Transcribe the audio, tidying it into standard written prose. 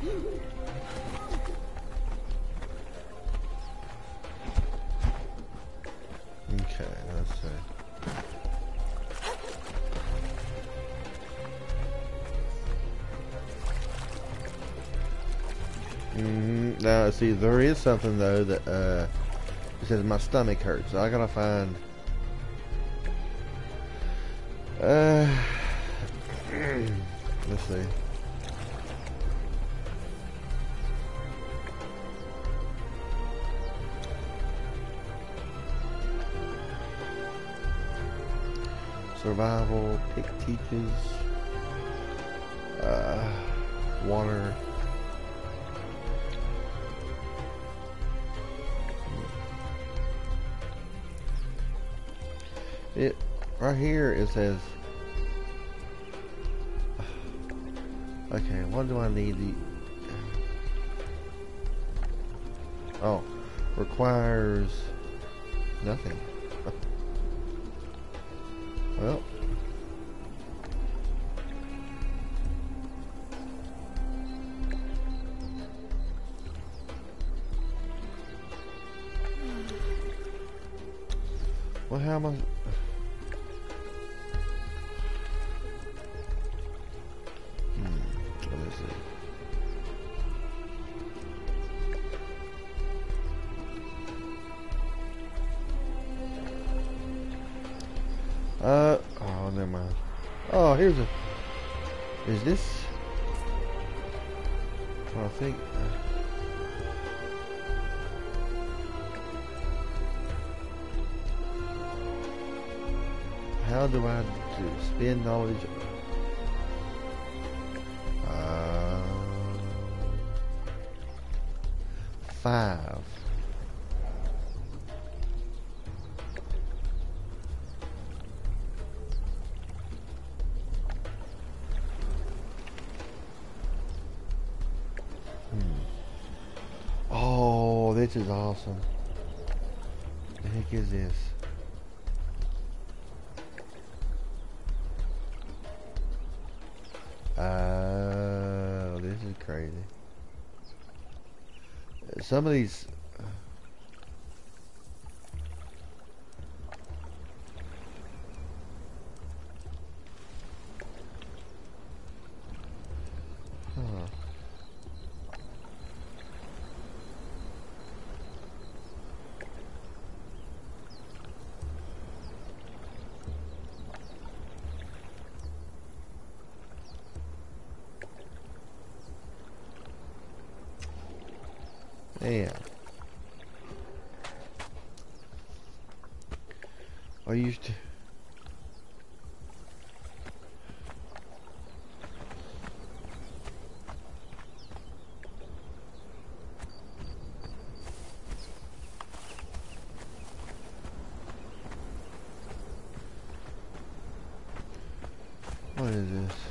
Okay, let's see. Now, see, there is something though that it says my stomach hurts. So I gotta find. Let's see. Survival, pick teaches, water. It right here it says. Okay, what do I need to? Oh, requires nothing. Well. Well, how am I? Let me see. Oh, never mind. Oh, here's a. Is this? Well, I think. How do I spend knowledge? 5. Oh, this is awesome. The heck is this? Oh, this is crazy. Some of these. Huh. Yeah. I used to. What is this?